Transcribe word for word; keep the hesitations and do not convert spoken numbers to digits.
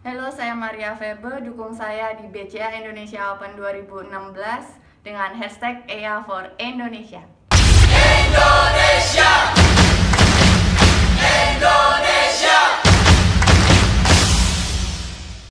Halo, saya Maria Febe, dukung saya di B C A Indonesia Open dua ribu enam belas dengan hashtag E A for Indonesia. Indonesia!